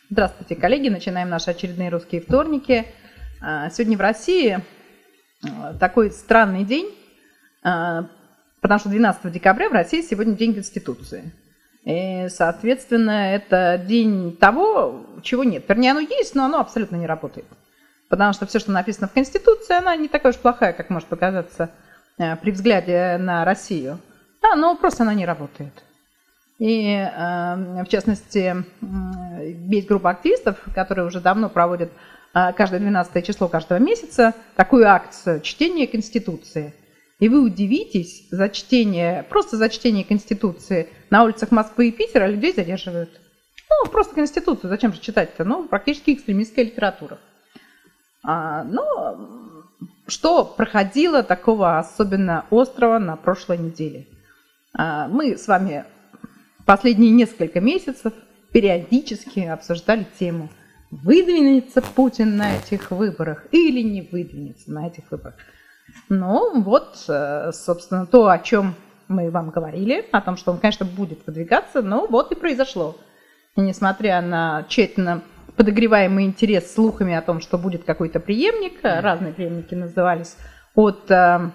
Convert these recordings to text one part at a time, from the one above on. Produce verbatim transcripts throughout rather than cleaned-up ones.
Здравствуйте, коллеги! Начинаем наши очередные русские вторники. Сегодня в России такой странный день, потому что двенадцатого декабря в России сегодня День Конституции. И, соответственно, это день того, чего нет. Вернее, оно есть, но оно абсолютно не работает. Потому что все, что написано в Конституции, она не такая уж плохая, как может показаться при взгляде на Россию. Да, но просто она не работает. И, в частности, есть группа активистов, которые уже давно проводят каждое двенадцатое число каждого месяца такую акцию чтения Конституции. И вы удивитесь, за чтение, просто за чтение Конституции на улицах Москвы и Питера людей задерживают. Ну, просто Конституцию, зачем же читать-то? Ну, практически экстремистская литература. А, но что проходило такого особенно острого на прошлой неделе? А, мы с вами последние несколько месяцев периодически обсуждали тему, выдвинется Путин на этих выборах или не выдвинется на этих выборах. Ну вот, собственно, то, о чем мы вам говорили, о том, что он, конечно, будет выдвигаться, но вот и произошло. И несмотря на тщательно подогреваемый интерес слухами о том, что будет какой-то преемник, разные преемники назывались, от э,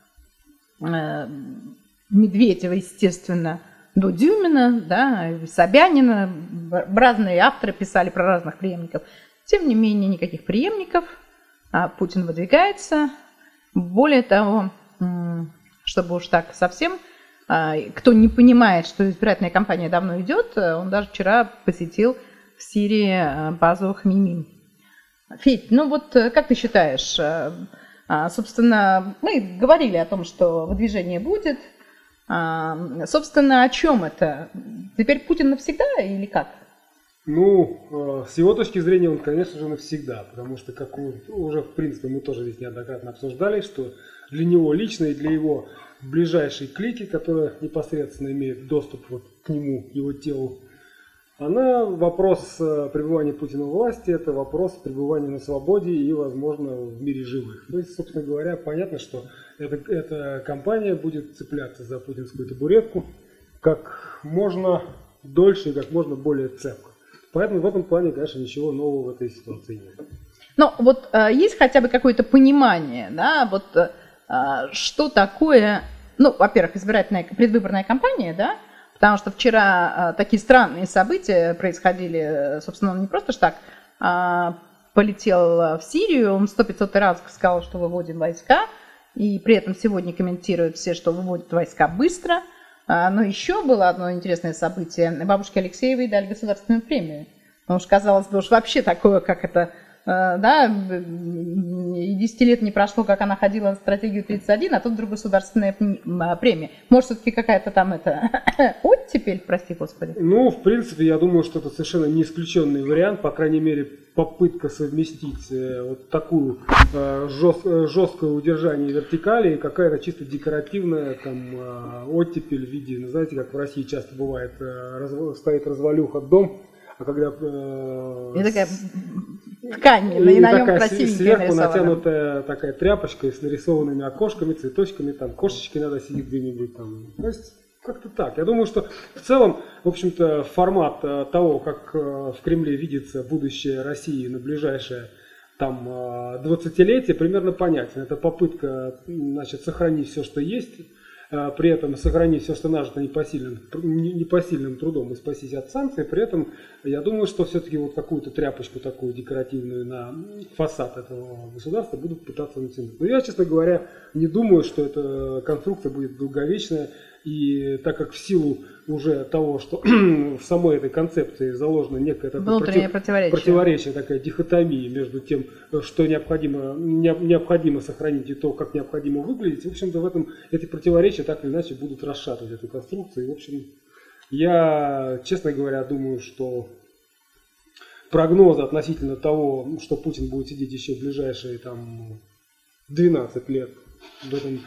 э, Медведева, естественно, до Дюмина, да, Собянина, разные авторы писали про разных преемников. Тем не менее, никаких преемников, а Путин выдвигается. Более того, чтобы уж так совсем, кто не понимает, что избирательная кампания давно идет, он даже вчера посетил в Сирии базу Хмеймим. Федь, ну вот как ты считаешь, собственно, мы говорили о том, что выдвижение будет. Собственно, о чем это? Теперь Путин навсегда или как? Ну, с его точки зрения, он, конечно же, навсегда, потому что, как уже, в принципе, мы тоже здесь неоднократно обсуждали, что для него лично и для его ближайшей клики, которая непосредственно имеет доступ вот к нему, его телу, она, вопрос пребывания Путина в власти, это вопрос пребывания на свободе и, возможно, в мире живых. То есть, собственно говоря, понятно, что эта, эта кампания будет цепляться за путинскую табуретку как можно дольше и как можно более цепко. Поэтому в этом плане, конечно, ничего нового в этой ситуации нет. Ну, вот э, есть хотя бы какое-то понимание, да, вот э, что такое, ну, во-первых, избирательная, предвыборная кампания, да, потому что вчера э, такие странные события происходили, собственно, он не просто ж так э, полетел в Сирию, он сто-пятьсот раз сказал, что выводим войска, и при этом сегодня комментируют все, что выводят войска быстро. Но еще было одно интересное событие. Бабушке Алексеевой дали государственную премию. Потому что, казалось бы, уж вообще такое, как это, да, и десяти лет не прошло, как она ходила на стратегию тридцать один, а тут вдруг государственная премия. Может, все-таки какая-то там это оттепель, прости господи? Ну, в принципе, я думаю, что это совершенно не исключенный вариант, по крайней мере, попытка совместить вот такую жест, жесткое удержание вертикали и какая-то чисто декоративная там оттепель в виде, ну, знаете, как в России часто бывает, раз, стоит развалюха дом, а когда и такая ткань, и, и на нем красивенькая сверху нарисована. натянутая такая тряпочка с нарисованными окошками, цветочками, там кошечки надо сидеть где-нибудь там. То есть как-то так. Я думаю, что в целом, в общем-то, формат того, как в Кремле видится будущее России на ближайшее там двадцатилетие, примерно понятен. Это попытка, значит, сохранить все, что есть, при этом сохранить все, что нажито непосильным, непосильным трудом и спастись от санкций. При этом я думаю, что все-таки вот какую-то тряпочку такую декоративную на фасад этого государства будут пытаться натянуть. Но я, честно говоря, не думаю, что эта конструкция будет долговечная. И так как в силу уже того, что в самой этой концепции заложено некое такое против... противоречие. противоречие, такая дихотомия между тем, что необходимо, не, необходимо сохранить и то, как необходимо выглядеть, в общем-то, в этом эти противоречия так или иначе будут расшатывать эту конструкцию. И, в общем, я, честно говоря, думаю, что прогнозы относительно того, что Путин будет сидеть еще в ближайшие там двенадцать лет, в этом,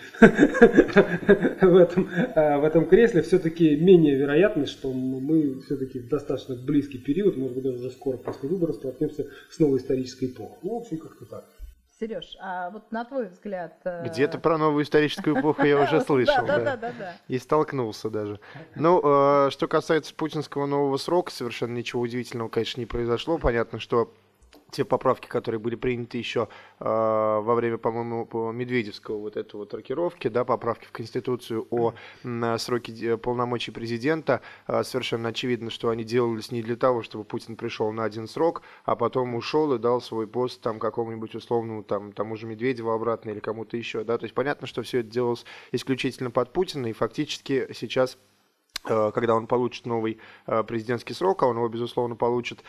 в этом, в этом кресле, все-таки менее вероятно, что мы все-таки в достаточно близкий период, может быть даже уже скоро после выборов, столкнемся с новой исторической эпохой. Ну, в общем, как-то так. Сереж, а вот на твой взгляд... Где-то про новую историческую эпоху я уже слышал. Да, да, да, да. И столкнулся даже. Ну, что касается путинского нового срока, совершенно ничего удивительного, конечно, не произошло. Понятно, что те поправки, которые были приняты еще э, во время, по-моему, Медведевского вот этой вот рокировки, да, поправки в Конституцию о э, сроке полномочий президента, э, совершенно очевидно, что они делались не для того, чтобы Путин пришел на один срок, а потом ушел и дал свой пост там какому-нибудь условному там, тому же Медведеву обратно или кому-то еще, да, то есть понятно, что все это делалось исключительно под Путина, и фактически сейчас, когда он получит новый президентский срок, а он его, безусловно, получит,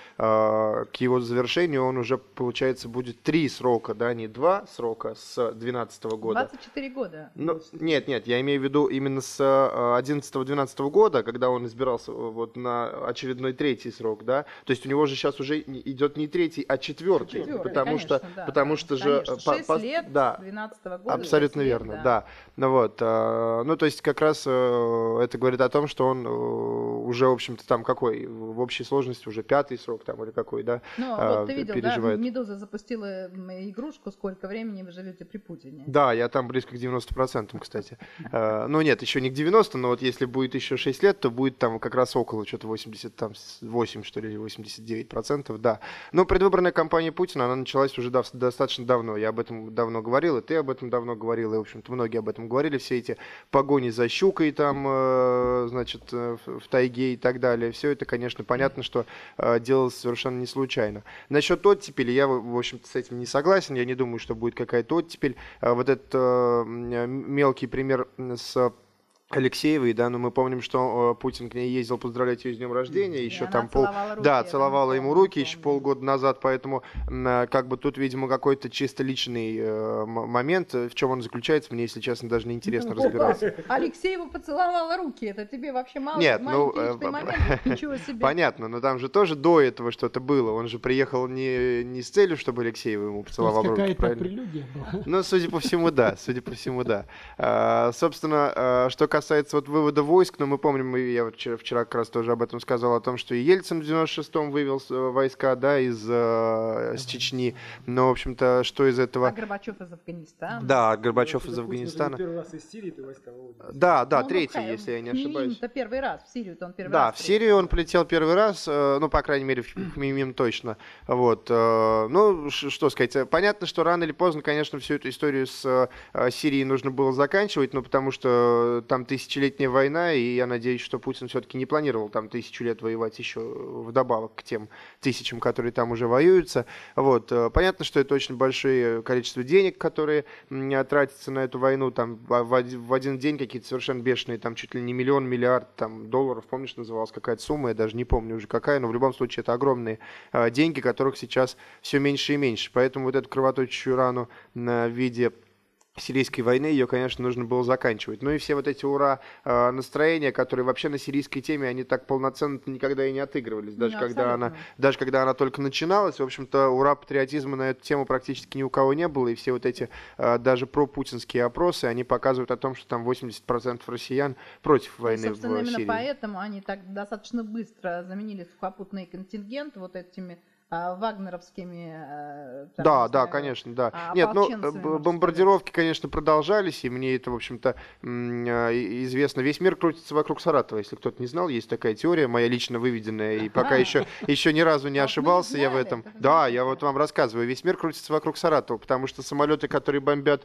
к его завершению он уже, получается, будет три срока, да, не два срока с две тысячи двенадцатого года. двадцать четыре года. Ну, нет, нет, я имею в виду именно с две тысячи одиннадцатого-двенадцатого года, когда он избирался вот на очередной третий срок, да, то есть у него же сейчас уже идет не третий, а четвертый, четвертый потому конечно, что, да, потому да, что же... шесть по, лет да, двенадцатого года. абсолютно лет, верно, да. да. Ну вот, ну то есть как раз это говорит о том, что он уже, в общем-то, там какой, в общей сложности уже пятый срок там или какой, да, Ну, а, вот ты видел, переживает. да, Медуза запустила игрушку «Сколько времени вы живете при Путине». Да, я там близко к девяноста процентам, кстати. Ну нет, еще не к девяноста, но вот если будет еще шесть лет, то будет там как раз около что-то восемьдесят восемь, что ли, восемьдесят девять процентов, да. Но предвыборная кампания Путина, она началась уже достаточно давно, я об этом давно говорил, и ты об этом давно говорил, и, в общем-то, многие об этом говорили, все эти погони за щукой там, значит, в тайге и так далее. Все это, конечно, понятно, что э, делалось совершенно не случайно. Насчет оттепели я, в общем-то, с этим не согласен. Я не думаю, что будет какая-то оттепель. Э, вот этот э, мелкий пример с Алексеевой, да, но мы помним, что э, Путин к ней ездил поздравлять ее с днем рождения, еще там пол, руки, да, целовала ему руки помню. еще полгода назад, поэтому э, как бы тут, видимо, какой-то чисто личный э, момент, в чем он заключается, мне, если честно, даже неинтересно ну, разбираться. Алексеева поцеловала руки, это тебе вообще мало, Нет, ну, маленький э, момент, ничего себе. Понятно, но там же тоже до этого что-то было, он же приехал не, не с целью, чтобы Алексеева ему поцеловал руки, какая-то правильно? прелюдия была. Ну, судя по всему, да, судя по всему, да. А, собственно, а, что касается вот вывода войск, ну, мы помним, я вот вчера, вчера как раз тоже об этом сказал, о том, что и Ельцин в девяносто шестом вывел войска, да, из э, с Чечни, но, в общем-то, что из этого... А Горбачев из Афганистана. Да, Горбачев ну, из это Афганистана. Первый раз из Сирии ты войска выводил. Да, да, Ну, третий, ну, если я не Хмимим ошибаюсь. это первый раз, в Сирию-то он первый Да, раз. в Сирию он полетел первый раз, э, ну, по крайней мере, в Хмимим точно. Вот, э, ну, ш- что сказать, понятно, что рано или поздно, конечно, всю эту историю с э, Сирией нужно было заканчивать, ну, потому что там тысячелетняя война, и я надеюсь, что Путин все-таки не планировал там тысячу лет воевать еще вдобавок к тем тысячам, которые там уже воюются. Вот, э, понятно, что это очень большое количество денег, которые м, тратятся на эту войну, там в, в один- в один день какие-то совершенно бешеные, там чуть ли не миллион, миллиард там, долларов, помнишь, называлась какая-то сумма, я даже не помню уже какая, но в любом случае это огромные э, деньги, которых сейчас все меньше и меньше. Поэтому вот эту кровоточащую рану на виде сирийской войны, ее, конечно, нужно было заканчивать. Ну и все вот эти ура э, настроения, которые вообще на сирийской теме, они так полноценно никогда и не отыгрывались. Даже, Ну, когда она, абсолютно. даже когда она только начиналась, в общем-то, ура патриотизма на эту тему практически ни у кого не было. И все вот эти э, даже пропутинские опросы, они показывают о том, что там восемьдесят процентов россиян против войны И, собственно, в именно Сирии. поэтому они так достаточно быстро заменили сухопутный контингент вот этими а, вагнеровскими... а, там, Да, не да, знаю, конечно, да. а, Нет, ну, ополченцами, б- можно бомбардировки, конечно, продолжались, и мне это, в общем-то, м, а, и- известно. Весь мир крутится вокруг Саратова, если кто-то не знал, есть такая теория, моя лично выведенная, и пока еще, еще ни разу не А, ошибался мы не я в знали, этом. это Да, замечательно. я вот вам рассказываю, весь мир крутится вокруг Саратова, потому что самолеты, которые бомбят,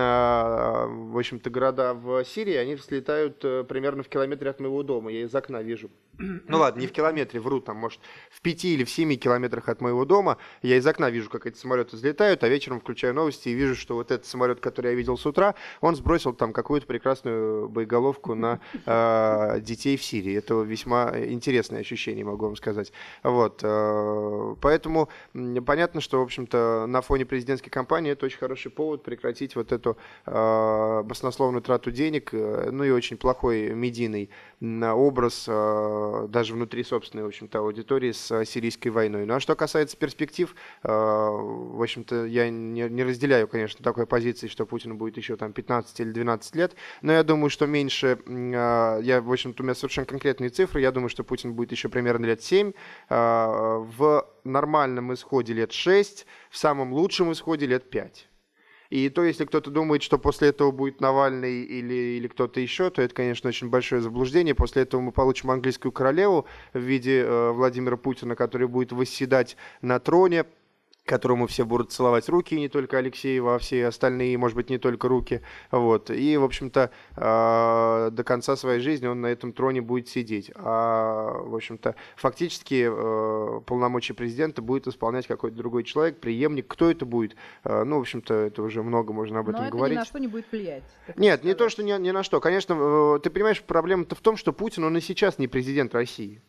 на, в общем-то, города в Сирии, они взлетают э, примерно в километре от моего дома, я из окна вижу. Ну ладно, не в километре, вру, там, может, в пяти или в семи километрах от моего дома. Я из окна вижу, как эти самолеты взлетают, а вечером включаю новости и вижу, что вот этот самолет, который я видел с утра, он сбросил там какую-то прекрасную боеголовку на э, детей в Сирии. Это весьма интересное ощущение, могу вам сказать. Вот, э, поэтому м, понятно, что, в общем-то, на фоне президентской кампании это очень хороший повод прекратить вот эту э, баснословную трату денег, э, ну и очень плохой медийный м, образ э, даже внутри собственной, в общем-то, аудитории с э, сирийской войной. Ну а что касается перспектив, э, в общем-то, я не, не разделяю, конечно, такой позиции, что Путину будет еще там пятнадцать или двенадцать лет, но я думаю, что меньше, э, я, в общем-то, у меня совершенно конкретные цифры, я думаю, что Путин будет еще примерно лет семь. Э, в нормальном исходе лет шесть, в самом лучшем исходе лет пять. И то, если кто-то думает, что после этого будет Навальный или, или кто-то еще, то это, конечно, очень большое заблуждение. После этого мы получим английскую королеву в виде э, Владимира Путина, который будет восседать на троне, которому все будут целовать руки, и не только Алексеева, а все остальные, может быть, не только руки. Вот. И, в общем-то, э, до конца своей жизни он на этом троне будет сидеть. А, в общем-то, фактически э, полномочия президента будет исполнять какой-то другой человек, преемник. Кто это будет? Э, ну, в общем-то, это уже много можно об этом Но говорить. это ни на что не будет влиять. Нет, не то, что ни, ни на что. Конечно, э, ты понимаешь, проблема-то в том, что Путин, он и сейчас не президент России.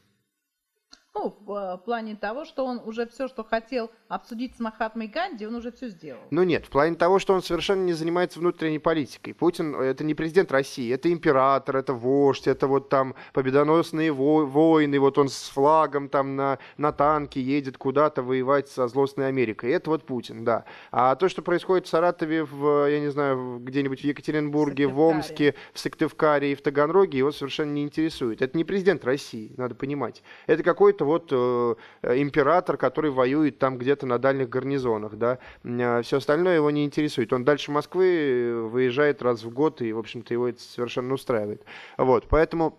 Ну, в плане того, что он уже все, что хотел обсудить с Махатмой Ганди, он уже все сделал. Ну нет, в плане того, что он совершенно не занимается внутренней политикой. Путин — это не президент России, это император, это вождь, это вот там победоносные во- войны, вот он с флагом там на, на танке едет куда-то воевать со злостной Америкой. Это вот Путин, да. А то, что происходит в Саратове, в, я не знаю, где-нибудь в Екатеринбурге, в Омске, в Сыктывкаре и в Таганроге, его совершенно не интересует. Это не президент России, надо понимать. Это какой-то вот э, император, который воюет там где-то на дальних гарнизонах, да. Все остальное его не интересует. Он дальше Москвы выезжает раз в год, и, в общем-то, его это совершенно устраивает. Вот, поэтому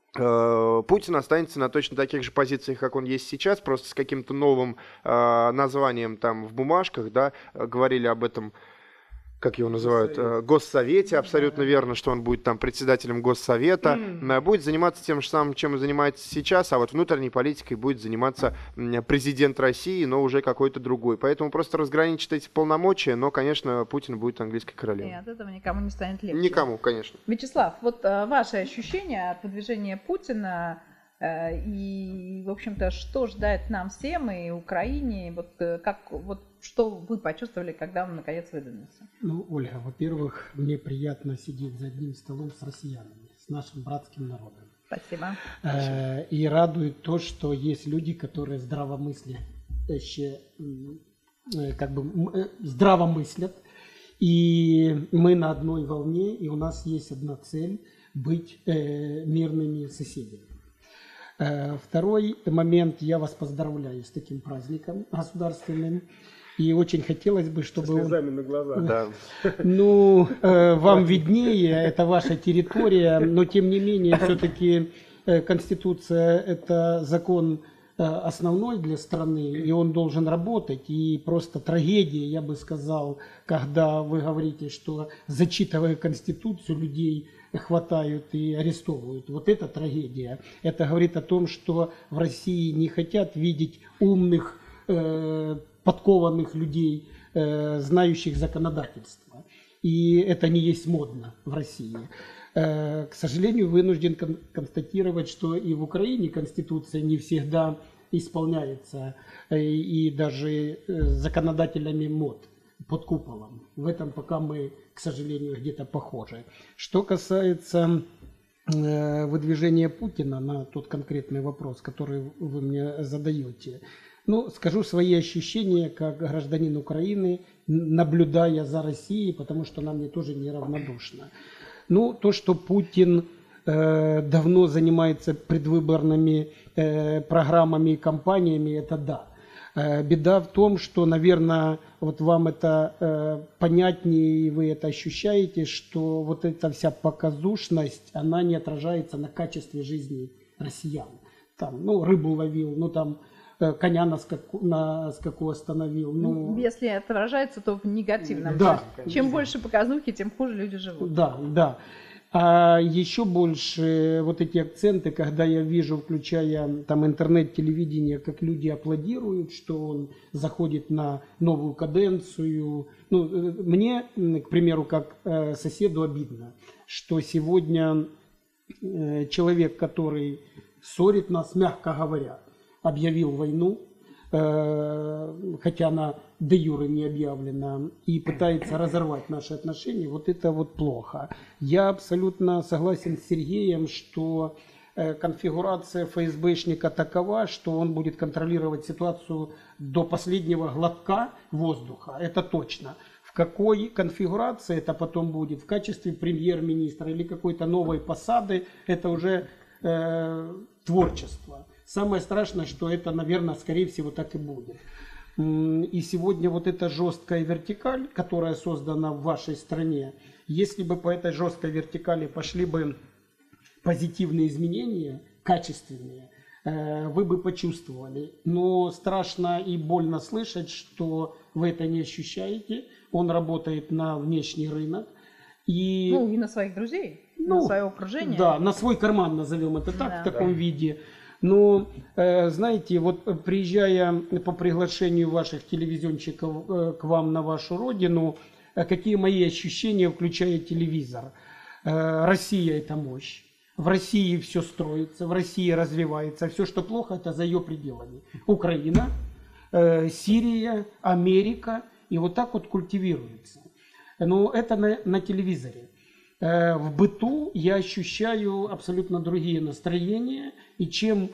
э, Путин останется на точно таких же позициях, как он есть сейчас, просто с каким-то новым э, названием там в бумажках, да, говорили об этом, как его называют, Госсовет. Госсовете, абсолютно верно, что он будет там председателем Госсовета, mm. будет заниматься тем же самым, чем и занимается сейчас, а вот внутренней политикой будет заниматься президент России, но уже какой-то другой. Поэтому просто разграничить эти полномочия, но, конечно, Путин будет английской королевой. И от этого никому не станет легче. Никому, конечно. Вячеслав, вот а, ваши ощущения от выдвижения Путина а, и, в общем-то, что ждать нам всем и Украине, вот как вот что вы почувствовали, когда он наконец выдвинулся? Ну, Ольга, во-первых, мне приятно сидеть за одним столом с россиянами, с нашим братским народом. Спасибо. Э, и радует то, что есть люди, которые здравомыслящие, э, как бы э, здравомыслят, и мы на одной волне, и у нас есть одна цель – быть э, мирными соседями. Э, второй момент, я вас поздравляю с таким праздником государственным. И очень хотелось бы, чтобы... Со слезами на глазах. Да. Ну, э, вам виднее, это ваша территория, но тем не менее, все-таки э, Конституция – это закон э, основной для страны, и он должен работать. И просто трагедия, я бы сказал, когда вы говорите, что, зачитывая Конституцию, людей хватают и арестовывают. Вот это трагедия. Это говорит о том, что в России не хотят видеть умных, э, подкованных людей, э, знающих законодательство. И это не есть модно в России. Э, к сожалению, вынужден кон- констатировать, что и в Украине Конституция не всегда исполняется, э, и даже э, законодателями МОД под куполом. В этом пока мы, к сожалению, где-то похожи. Что касается э, выдвижения Путина на тот конкретный вопрос, который вы мне задаете, ну, скажу свои ощущения как гражданин Украины, наблюдая за Россией, потому что она мне тоже неравнодушна. Ну, то, что Путин э, давно занимается предвыборными э, программами и кампаниями, это да. Э, беда в том, что, наверное, вот вам это э, понятнее, и вы это ощущаете, что вот эта вся показушность, она не отражается на качестве жизни россиян. Там, ну, рыбу ловил, ну, там, коня на скаку, на скаку остановил. Ну, если отражается, то в негативном. Да. Чем больше показухи, тем хуже люди живут. Да, да. А еще больше вот эти акценты, когда я вижу, включая там интернет, телевидение, как люди аплодируют, что он заходит на новую каденцию. Ну, мне, к примеру, как соседу обидно, что сегодня человек, который ссорит нас, мягко говоря, объявил войну, хотя она де юре не объявлена, и пытается разорвать наши отношения, вот это вот плохо. Я абсолютно согласен с Сергеем, что конфигурация ФСБшника такова, что он будет контролировать ситуацию до последнего глотка воздуха, это точно. В какой конфигурации это потом будет, в качестве премьер-министра или какой-то новой посады, это уже э, творчество. Самое страшное, что это, наверное, скорее всего так и будет. И сегодня вот эта жесткая вертикаль, которая создана в вашей стране, если бы по этой жесткой вертикали пошли бы позитивные изменения, качественные, вы бы почувствовали. Но страшно и больно слышать, что вы это не ощущаете. Он работает на внешний рынок. И, ну, и на своих друзей, ну, на свое окружение. Да, на свой карман, назовем это так, да. в таком виде. Но, знаете, вот приезжая по приглашению ваших телевизионщиков к вам на вашу родину, какие мои ощущения, включая телевизор? Россия – это мощь. В России все строится, в России развивается. Все, что плохо, это за ее пределами. Украина, Сирия, Америка. И вот так вот культивируется. Но это на, на телевизоре. В быту я ощущаю абсолютно другие настроения, и чем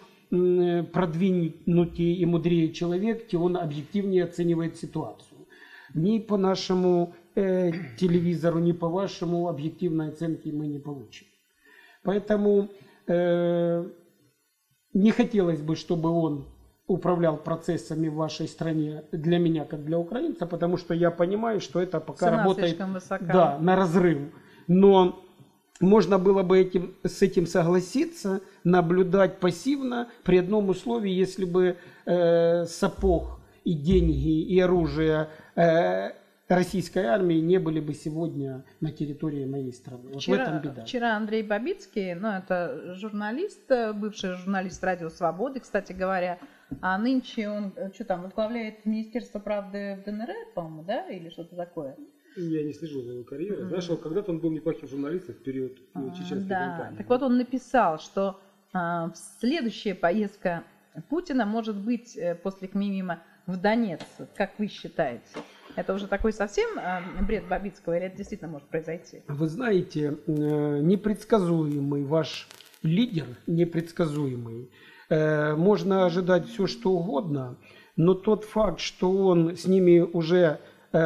продвинутее и мудрее человек, тем он объективнее оценивает ситуацию. Ни по нашему э, телевизору, ни по вашему объективной оценки мы не получим. Поэтому э, не хотелось бы, чтобы он управлял процессами в вашей стране для меня, как для украинца, потому что я понимаю, что это пока Цена работает, высока. Да, на разрыв. Но можно было бы этим, с этим согласиться, наблюдать пассивно при одном условии, если бы э, сапог и деньги и оружие э, российской армии не были бы сегодня на территории моей страны. Вот вчера, в этом беда. Вчера Андрей Бабицкий, ну это журналист, бывший журналист «Радио Свободы», кстати говоря, а нынче он что там возглавляет Министерство правды в ДНР, по-моему, да, или что-то такое? Я не слежу за его карьерой. Mm-hmm. Знаешь, когда-то он был неплохим журналистом в период uh-huh, чеченской да. кампании. Так вот он написал, что а, следующая поездка Путина может быть после Кмимима в Донецк. Как вы считаете? Это уже такой совсем а, бред Бабицкого, или это действительно может произойти? Вы знаете, непредсказуемый ваш лидер, непредсказуемый. Можно ожидать все, что угодно, но тот факт, что он с ними уже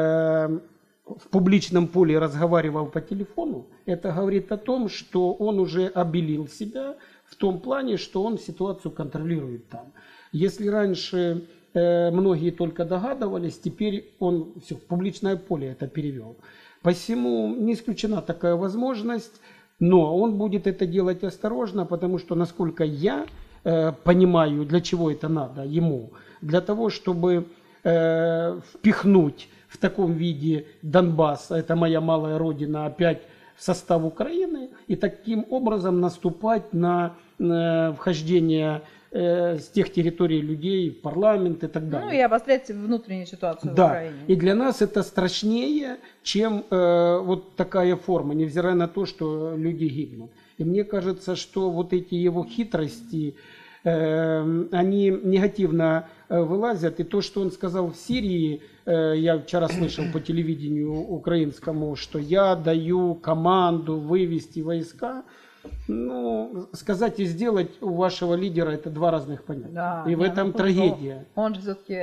в публичном поле разговаривал по телефону, это говорит о том, что он уже обелил себя в том плане, что он ситуацию контролирует там. Если раньше э, многие только догадывались, теперь он все в публичное поле это перевел. Посему не исключена такая возможность, но он будет это делать осторожно, потому что, насколько я э, понимаю, для чего это надо ему, для того, чтобы э, впихнуть в таком виде Донбасс, это моя малая родина, опять в состав Украины, и таким образом наступать на э, вхождение э, с тех территорий людей в парламент и так далее. Ну и обострять внутреннюю ситуацию да. в Украине. И для нас это страшнее, чем э, вот такая форма, невзирая на то, что люди гибнут. И мне кажется, что вот эти его хитрости, э, они негативно э, вылазят. И то, что он сказал в Сирии, я вчера слышал по телевидению украинскому, что я даю команду вывести войска. Ну, сказать и сделать у вашего лидера это два разных понятия. Да, и в этом ну, трагедия. Он же все-таки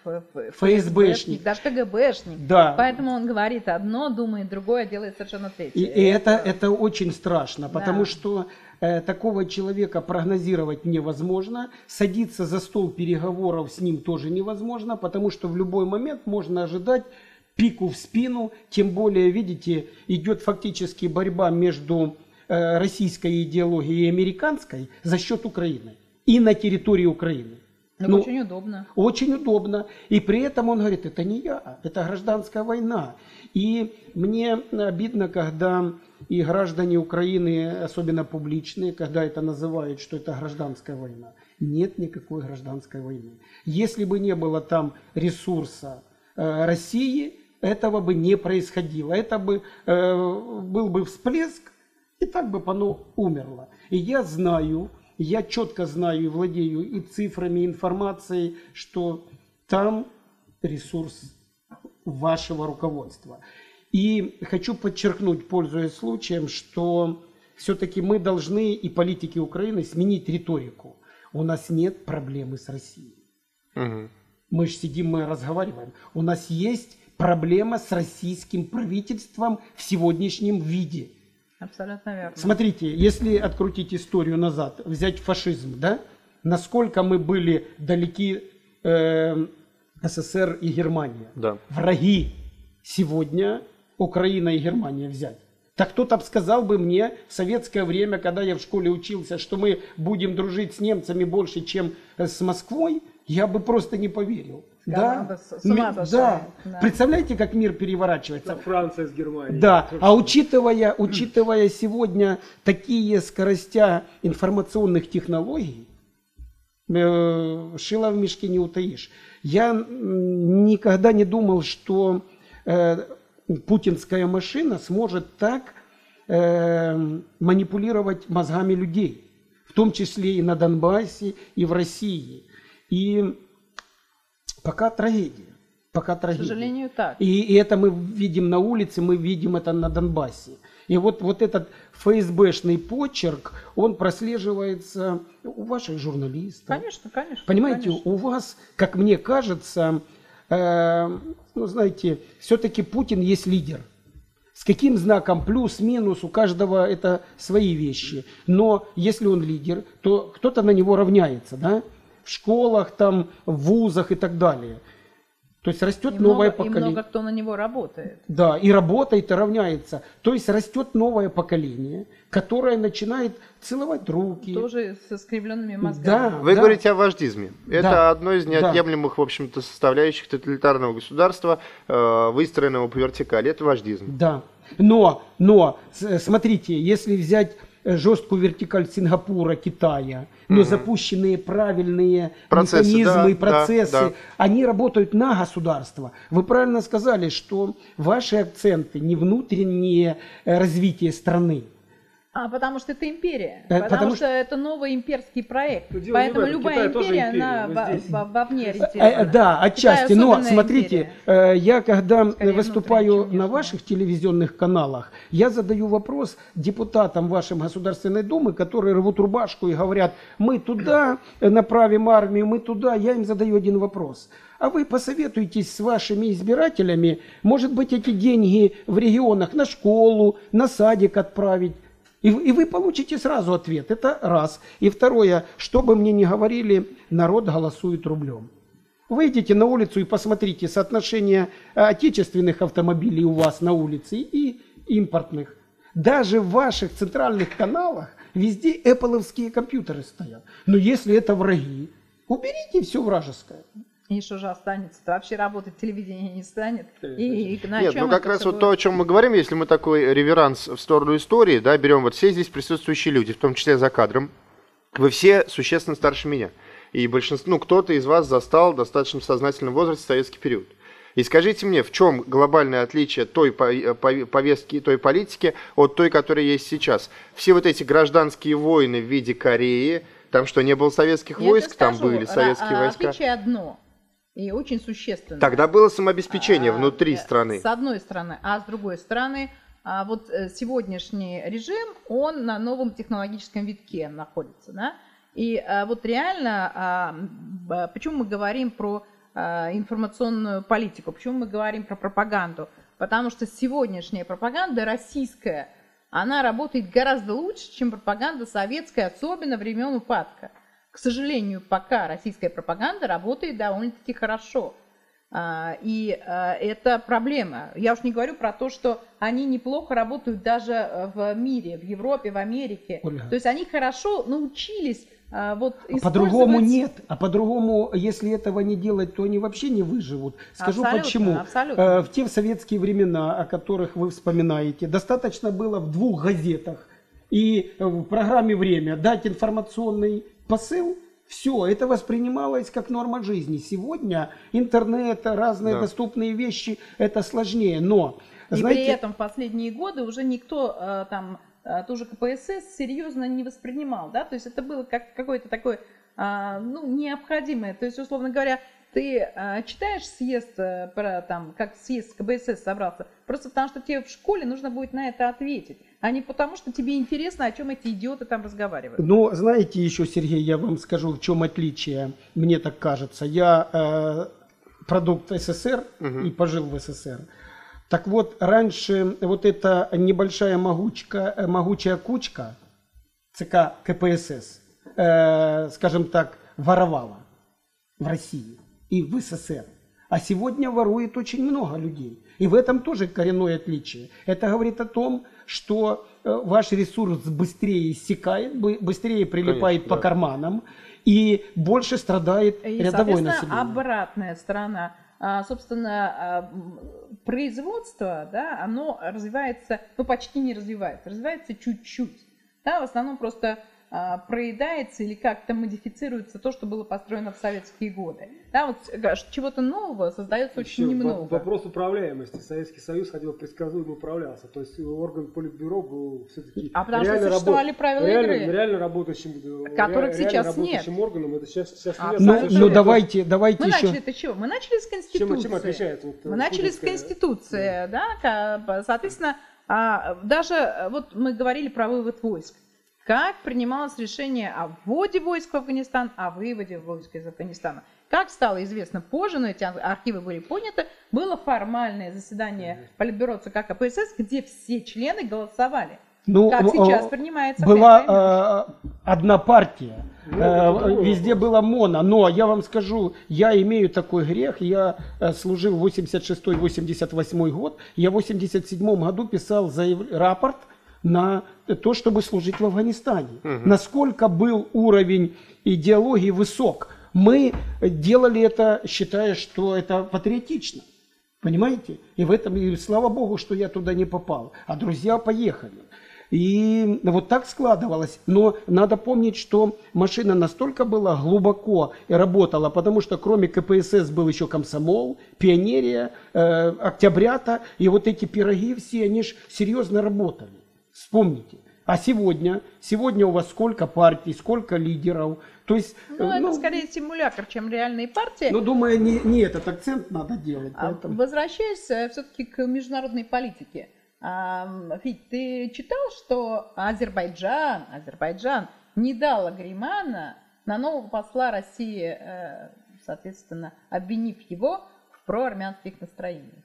ФСБшник, даже КГБшник. Да. Поэтому он говорит одно, думает другое, делает совершенно третье. И, и это, это очень страшно, потому да. что э, такого человека прогнозировать невозможно. Садиться за стол переговоров с ним тоже невозможно, потому что в любой момент можно ожидать пику в спину. Тем более, видите, идет фактически борьба между российской идеологией и американской за счет Украины и на территории Украины. Ну, ну, очень удобно. Очень удобно. И при этом он говорит, это не я, это гражданская война. И мне обидно, когда и граждане Украины, особенно публичные, когда это называют, что это гражданская война. Нет никакой гражданской войны. Если бы не было там ресурса э, России, этого бы не происходило. Это бы э, был бы всплеск, и так бы оно умерло. И я знаю, я четко знаю и владею и цифрами, и информацией, что там ресурс вашего руководства. И хочу подчеркнуть, пользуясь случаем, что все-таки мы должны, и политики Украины, сменить риторику. У нас нет проблемы с Россией. Угу. Мы же сидим, мы разговариваем. У нас есть проблема с российским правительством в сегодняшнем виде. Абсолютно верно. Смотрите, если открутить историю назад, взять фашизм, да? насколько мы были далеки э, СССР и Германия. Да. Враги сегодня Украина и Германия взять. Так кто-то сказал бы мне в советское время, когда я в школе учился, что мы будем дружить с немцами больше, чем с Москвой, я бы просто не поверил. Да? С ума да. да. Представляете, как мир переворачивается? Это Франция с Германией. Да, а учитывая, учитывая сегодня такие скоростя информационных технологий, э, шило в мешке не утаишь. Я никогда не думал, что э, путинская машина сможет так э, манипулировать мозгами людей, в том числе и на Донбассе, и в России. И пока трагедия. Пока трагедия. К сожалению, так. И, и это мы видим на улице, мы видим это на Донбассе. И вот, вот этот ФСБшный почерк, он прослеживается у ваших журналистов. Конечно, конечно. Понимаете, конечно. у вас, как мне кажется, э, ну, знаете, все-таки Путин есть лидер. С каким знаком плюс, минус, у каждого это свои вещи. Но если он лидер, то кто-то на него равняется, да? В школах, там, в вузах и так далее. То есть растет и новое много, поколение. И много кто на него работает. Да, и работает, и равняется. То есть растет новое поколение, которое начинает целовать руки. Тоже со скривленными мозгами. Да, Вы да. говорите о вождизме. Это Да. одно из неотъемлемых, в общем-то, составляющих тоталитарного государства, э, выстроенного по вертикали. Это вождизм. Да. Но, но, с- смотрите, если взять э, жесткую вертикаль Сингапура, Китая, но Мгм. запущенные правильные Процессы, механизмы, да, процессы, да, да. они работают на государство. Вы правильно сказали, что ваши акценты не внутреннее э, развитие страны. А, потому что это империя. Э, потому, потому что, это новый имперский проект. Ну, дело не в Поэтому этом. любая Китай тоже империя, империя, она но во- здесь- во- вовне Э, ориентирована. Да, отчасти. Китай Но особенная смотрите, империя. э, я когда Скорее выступаю внутренняя, чем на внешняя. ваших телевизионных каналах, я задаю вопрос депутатам вашей Государственной Думы, которые рвут рубашку и говорят, мы туда направим армию, мы туда. Я им задаю один вопрос. А вы посоветуйтесь с вашими избирателями, может быть, эти деньги в регионах на школу, на садик отправить. И, вы- и вы получите сразу ответ. Это раз. И второе, что бы мне ни говорили, народ голосует рублем. Выйдите на улицу и посмотрите соотношение отечественных автомобилей у вас на улице и импортных. Даже в ваших центральных каналах везде эппловские компьютеры стоят. Но если это враги, уберите все вражеское. И что же останется? Вообще работать телевидение не станет. И, и на Нет, чем ну как это раз всё вот то, будет? о чем мы говорим, если мы такой реверанс в сторону истории, да, берем вот все здесь присутствующие люди, в том числе за кадром, вы все существенно старше меня. И большинство, ну кто-то из вас застал в достаточно сознательном возрасте советский период. И скажите мне, в чем глобальное отличие той по- по- повестки, той политики от той, которая есть сейчас? Все вот эти гражданские войны в виде Кореи, там что, не было советских Я войск, тебе там скажу, были ра- советские а, войска. Отличие одно. И очень существенно. Тогда было самообеспечение А, внутри э, страны. С одной стороны. А с другой стороны, а, вот э, сегодняшний режим, он на новом технологическом витке находится. Да? И а, вот реально, а, б- почему мы говорим про а, информационную политику, почему мы говорим про пропаганду? Потому что сегодняшняя пропаганда российская, она работает гораздо лучше, чем пропаганда советская, особенно времен упадка. К сожалению, пока российская пропаганда работает довольно-таки хорошо. А, И а, это проблема. Я уж не говорю про то, что они неплохо работают даже в мире, в Европе, в Америке. Ольга. То есть они хорошо научились а, вот А по-другому использовать- нет. А по-другому, если этого не делать, то они вообще не выживут. Скажу Абсолютно, почему. абсолютно. Э, В те советские времена, о которых вы вспоминаете, достаточно было в двух газетах и в программе «Время» дать информационный посыл. Все, это воспринималось как норма жизни. Сегодня интернет, разные Да. доступные вещи, это сложнее. Но, И знаете, при этом в последние годы уже никто э, там э, ту же ка пэ эс эс серьезно не воспринимал, да, то есть это было как какое-то такое, а, ну, необходимое, то есть, условно говоря, ты а, читаешь съезд э, про там, как съезд ка бэ эс эс собрался, просто потому что тебе в школе нужно будет на это ответить, а не потому что тебе интересно, о чем эти идиоты там разговаривают. Ну, знаете еще, Сергей, я вам скажу, в чем отличие, мне так кажется. Я э, продукт эс эс эр Мгм. и пожил в эс эс эр. Так вот, раньше вот эта небольшая могучка, э, могучая кучка ЦК ка пэ эс эс, э, скажем так, воровало в России и в СССР. А сегодня ворует очень много людей. И в этом тоже коренное отличие. Это говорит о том, что ваш ресурс быстрее иссякает, быстрее прилипает Конечно, по да. карманам, и больше страдает и, рядовое население. Соответственно, обратная сторона. А, собственно, производство, да, оно развивается, ну почти не развивается, развивается чуть-чуть. Да, в основном просто а, проедается или как-то модифицируется то, что было построено в советские годы. Да, вот чего-то нового создается Еще очень немного. Вопрос управляемости. Советский Союз ходил предсказуемо управлялся. То есть орган политбюро был все-таки а потому реально, что существовали работ... правила реально, игры, реально работающим, которых реально сейчас работающим нет. органом. Это сейчас, сейчас а, нет. ну, ну давайте, давайте Мы еще. начали-то чего? Мы начали с Конституции. Чем, чем отличается? Вот, Мы начали с Конституции, да, да соответственно, даже вот мы говорили про вывод войск. Как принималось решение о вводе войск в Афганистан, о выводе войск из Афганистана. Как стало известно позже, но эти архивы были подняты, было формальное заседание Политбюро ЦК КПСС, где все члены голосовали. Ну, как сейчас принимается. Была э, одна партия, э, везде была моно, но я вам скажу, я имею такой грех, я э, служил восемьдесят шестой — восемьдесят восьмой год, я в восемьдесят седьмом году писал заяв... рапорт на то, чтобы служить в Афганистане. Угу. Насколько был уровень идеологии высок. Мы делали это, считая, что это патриотично. Понимаете? И в этом, и слава богу, что я туда не попал. А друзья поехали. И вот так складывалось. Но надо помнить, что машина настолько была глубоко и работала, потому что кроме КПСС был еще комсомол, пионерия, э, октябрята. И вот эти пироги все, они же серьезно работали. Вспомните. А сегодня, сегодня у вас сколько партий, сколько лидеров. То есть, ну, ну, это скорее симулятор, чем реальные партии. Ну, думаю, не, не этот акцент надо делать. Поэтому... Возвращаясь все-таки к международной политике. Фить, ты читал, что Азербайджан, Азербайджан не дал Агримана на нового посла России, соответственно, обвинив его в проармянских настроениях?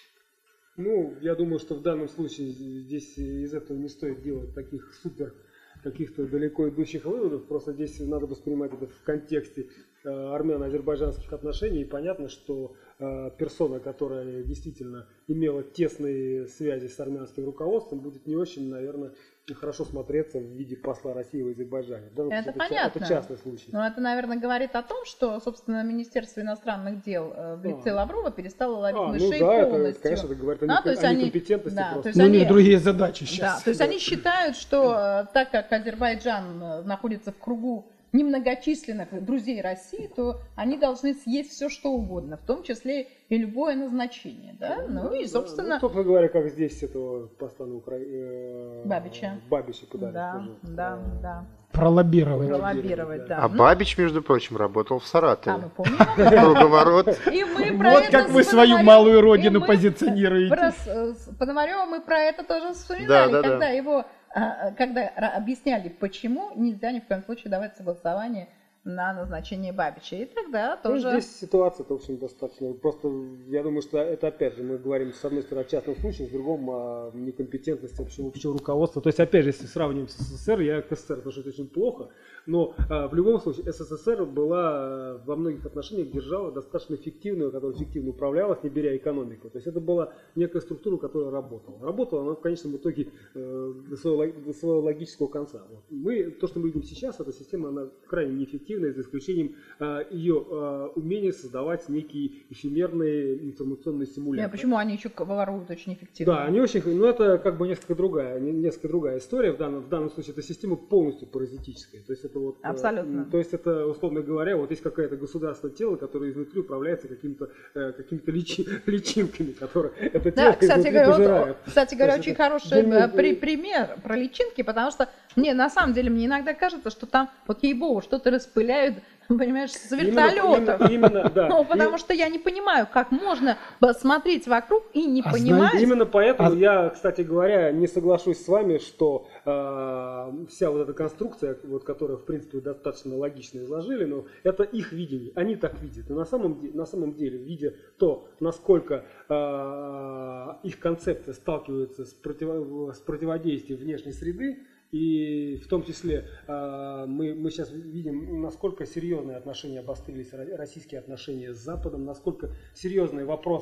Ну, я думаю, что в данном случае здесь из этого не стоит делать таких супер каких-то далеко идущих выводов. Просто здесь надо воспринимать это в контексте э, армяно-азербайджанских отношений. И понятно, что э, персона, которая действительно имела тесные связи с армянским руководством, будет не очень, наверное, хорошо смотреться в виде посла России в Азербайджане. Да, это, это понятно. Это частный случай. Но это, наверное, говорит о том, что, собственно, Министерство иностранных дел в лице а. Лаврова перестало ловить а, мышей ну, да, полностью. Это, конечно, это говорит о, да, неком, о некомпетентности. Да, просто. Ну, у них они, другие задачи сейчас. Да, то есть да. они считают, что так как Азербайджан находится в кругу немногочисленных друзей России, то они должны съесть все, что угодно, в том числе и любое назначение. Да? Ну, ну и, собственно... Да. Ну, собственно говоря, как здесь этого посла на Украине... Бабича. Бабича подали. Да, да, да. Пролоббировать. Пролоббировать, да. А ну, Бабич, между прочим, работал в Саратове. А, мы помним. Круговорот. И мы про вот это как вы свою малую родину позиционируете. Про, с Пономарёвым мы про это тоже вспоминали, да, да, когда да. его... Когда объясняли, почему нельзя ни в коем случае давать согласование на назначение Бабича. И тогда тоже... Ну, здесь ситуация-то, в общем, достаточно... Просто, я думаю, что это, опять же, мы говорим, с одной стороны, о частном случае, с другой о некомпетентности общего, общего руководства. То есть, опять же, если сравниваем с СССР, я к СССР отношусь очень плохо, но а, в любом случае СССР была во многих отношениях держава достаточно эффективную, которая эффективно управлялась, не беря экономику. То есть, это была некая структура, которая работала. Работала она в конечном итоге э, до, своего, до своего логического конца. Вот. Мы, то, что мы видим сейчас, эта система, она крайне неэффективна, за исключением э, ее э, умения создавать некие эфемерные информационные симуляторы. А почему они еще воруют очень эффективно? Да, они очень, но это как бы несколько другая, несколько другая история. В данном, в данном случае эта система полностью паразитическая. То есть это вот, абсолютно. Э, то есть это, условно говоря, вот есть какое-то государственное тело, которое изнутри управляется какими-то э, какими-то личи, личинками, которые это тело да, кстати говоря, пожирают. Вот, кстати говоря, очень хороший дельно... при, пример про личинки, потому что мне на самом деле мне иногда кажется, что там вот ей-богу что-то распыляют, понимаешь, с вертолетов. Именно, именно, да. Ну, потому и... что я не понимаю, как можно смотреть вокруг и не а понимать. Знаете, именно поэтому а... я, кстати говоря, не соглашусь с вами, что э, вся вот эта конструкция, вот, которая, в принципе, достаточно логично изложили, но это их видение, они так видят. И на самом, на самом деле, видя то, насколько э, их концепция сталкивается с, против... с противодействием внешней среды, И в том числе мы, мы сейчас видим, насколько серьезные отношения обострились, российские отношения с Западом, насколько серьезный вопрос,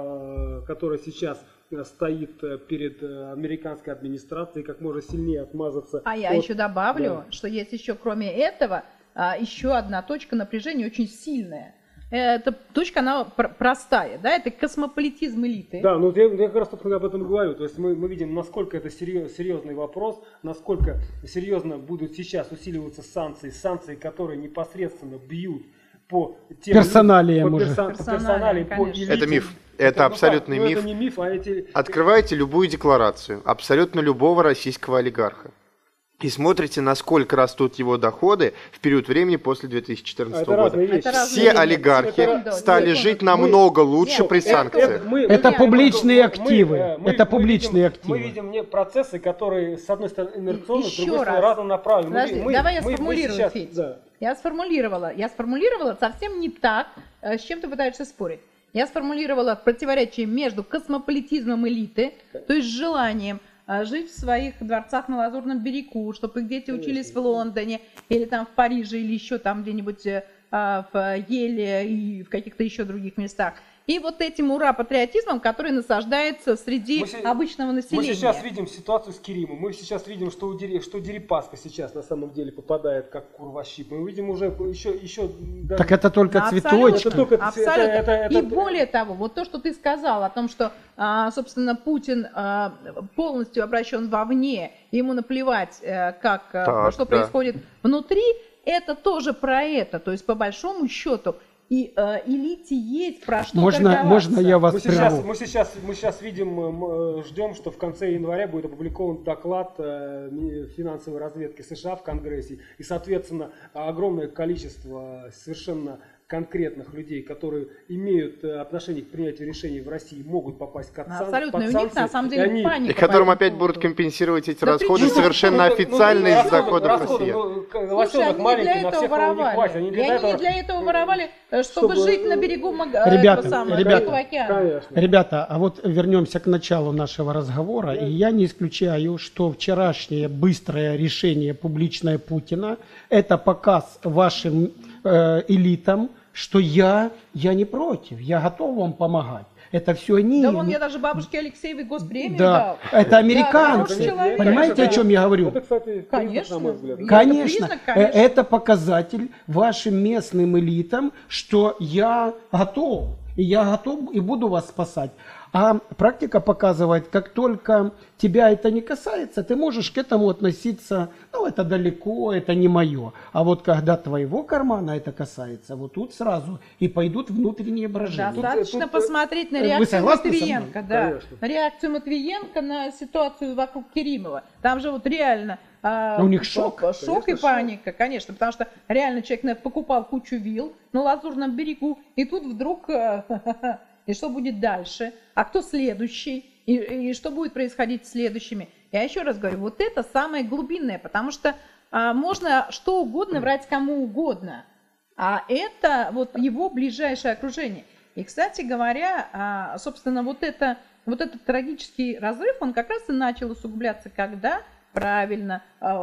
который сейчас стоит перед американской администрацией, как можно сильнее отмазаться. А я от... еще добавлю, да. что есть еще кроме этого еще одна точка напряжения очень сильная. Эта точка, она простая, да, это космополитизм элиты. Да, ну я, я как раз об этом и говорю. То есть мы, мы видим, насколько это серьез, серьезный вопрос, насколько серьезно будут сейчас усиливаться санкции, санкции, которые непосредственно бьют по тем персоналиям по, уже. персон, по персоналии, по элите. Это миф. Это, это абсолютный ну, миф. Это не миф, а эти... Открывайте любую декларацию, абсолютно любого российского олигарха. И смотрите, насколько растут его доходы в период времени после две тысячи четырнадцатого а года. Это все олигархи это, стали нет, жить намного мы, лучше нет, при санкциях. Это, мы, это мы, публичные мы, активы. Мы, это мы публичные видим, активы. Мы видим не процессы, которые с одной стороны инерционны, с другой раз. стороны разнонаправленны. Подожди, мы, давай мы, я сформулирую, сейчас, Федь. Да. Я сформулировала. Я сформулировала совсем не так, с чем ты пытаешься спорить. Я сформулировала противоречие между космополитизмом элиты, то есть желанием жить в своих дворцах на Лазурном берегу, чтобы их дети учились в Лондоне, или там в Париже, или еще там где-нибудь а, в Еле и в каких-то еще других местах. И вот этим ура-патриотизмом, который насаждается среди мы обычного населения. Мы сейчас видим ситуацию с Керимом, мы сейчас видим, что, у Дери, что Дерипаска сейчас на самом деле попадает как курващип. Мы видим уже еще... еще даже... Так это только абсолютно, цветочек. Это только, абсолютно. Это, это, это... И более того, вот то, что ты сказал о том, что, собственно, Путин полностью обращен вовне, ему наплевать, как, так, что да. происходит внутри, это тоже про это. То есть, по большому счету, и э, элите есть про что можно, можно я вас мы сейчас, мы сейчас мы сейчас видим, мы ждем, что в конце января будет опубликован доклад э, финансовой разведки США в Конгрессе, и, соответственно, огромное количество совершенно конкретных людей, которые имеют отношение к принятию решений в России, могут попасть под санкции. Абсолютно, и у них на самом деле они... паника. И которым опять будут компенсировать эти да расходы причем? совершенно ну, официально ну, из доходов России. Ну, слушай, они не для этого воровали. Они для, этого... для этого воровали, чтобы, чтобы жить на берегу ребята, самого, ребята, океана. Ребята, а вот вернемся к началу нашего разговора. И я не исключаю, что вчерашнее быстрое решение публичное Путина – это показ вашим э, элитам, что я, я не против, я готов вам помогать. Это все они. Да вон мне даже бабушке Алексеевой госпремию да. дал. Это американцы. Да, понимаете, да. о чем я говорю? Это, кстати, конечно. признак, конечно. Это, признак, конечно. Это показатель вашим местным элитам, что я готов. И я готов и буду вас спасать. А практика показывает, как только тебя это не касается, ты можешь к этому относиться, ну, это далеко, это не мое. А вот когда твоего кармана это касается, вот тут сразу и пойдут внутренние брожения. Достаточно тут, посмотреть на реакцию Матвиенко, да. На реакцию Матвиенко на ситуацию вокруг Керимова. Там же вот реально... А, у них шок. Шок конечно, и паника, шок. Конечно, потому что реально человек покупал кучу вилл на Лазурном берегу, и тут вдруг... И что будет дальше? А кто следующий? И, и что будет происходить с следующими? Я еще раз говорю, вот это самое глубинное, потому что а, можно что угодно врать кому угодно, а это вот его ближайшее окружение. И, кстати говоря, а, собственно, вот, это, вот этот трагический разрыв, он как раз и начал усугубляться, когда... Правильно,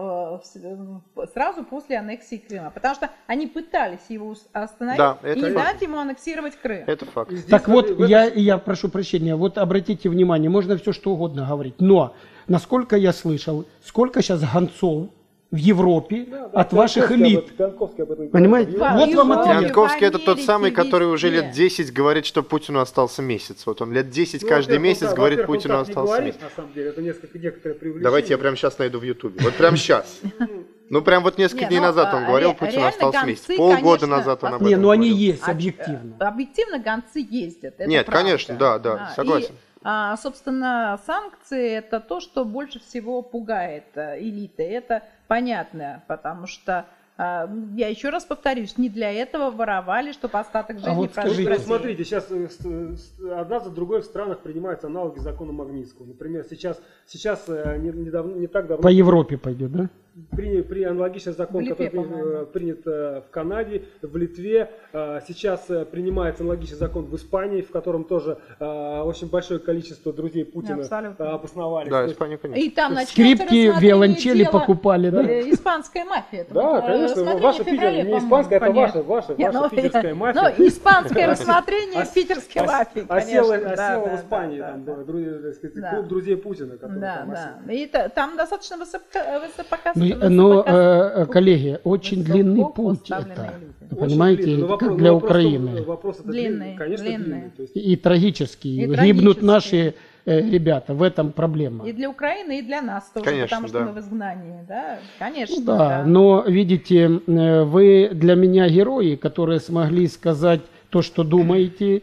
сразу после аннексии Крыма. Потому что они пытались его остановить да, и не факт. дать ему аннексировать Крым. Это факт. Так вот, этом... я, я прошу прощения, вот обратите внимание, можно все что угодно говорить, но, насколько я слышал, сколько сейчас гонцов в Европе да, да, от ваших элит. Понимаете? Да, вот вам ответ. Янковский это тот самый, который уже лет десять говорит, что Путину остался месяц. Вот он лет десять ну, каждый месяц да, говорит, Путину остался говорит, месяц. На самом деле, это несколько некоторые привлечения. Давайте я прямо сейчас найду в Ютубе. Вот прямо сейчас. Ну прям вот несколько дней назад он говорил, Путину остался месяц. Полгода назад он об этом говорил. Не, ну они говорил. есть объективно. Объективно гонцы ездят. Нет, конечно, да, да, согласен. А, собственно, санкции – это то, что больше всего пугает элиты. Это понятно, потому что, а, я еще раз повторюсь, не для этого воровали, чтобы остаток жизни а вот прожить. Вот, смотрите, сейчас одна за другой в странах принимаются аналоги закона Магнитского. Например, сейчас, сейчас не, недавно, не так давно… По Европе пойдет, да? при, при аналогичный закон, Литве, который по-моему. принят в Канаде, в Литве. Сейчас принимается аналогичный закон в Испании, в котором тоже очень большое количество друзей Путина Абсолютно. обосновались. Да, Испания, конечно. И там начнется Скрипки, рассмотрение виолончели дела, покупали, да? э, Испанская мафия. Это Да, будет, э, конечно, рассмотрение ваша в феврале, питерская, не по-моему, испанская, это конечно. ваша, ваша, Нет, ваша ну, питерская мафия. Ну, испанское рассмотрение Ос- питерской ос- мафии, Осела, конечно. да, осела да, в Испании, да, там, да, да, друзья, так сказать, Да. клуб друзей Путина, который Да, там да. осел. И та- там достаточно высоко- высокопоказ- Ну, но, высокопоказ- э, коллеги, очень высоко длинный путь поставленные это, люди. Очень понимаете, длинный. Но как вопрос- для но вопрос, Украины. Вопрос это Длинный, длинный, конечно, длинный. длинный. То есть, И, и трагически. И Гибнут трагически. наши э, ребята, в этом проблема. И для Украины, и для нас тоже, Конечно, потому что да. мы в изгнании, да, конечно. Да, но видите, э, вы для меня герои, которые смогли сказать то, что думаете,